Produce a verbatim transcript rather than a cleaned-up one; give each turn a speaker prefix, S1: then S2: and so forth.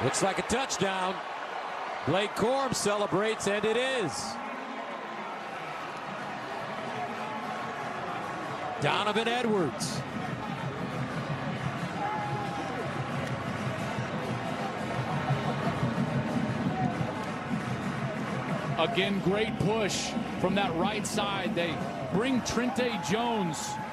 S1: Looks like a touchdown. Blake Corum celebrates, and it is. Donovan Edwards.
S2: Again, great push from that right side. They bring Trente Jones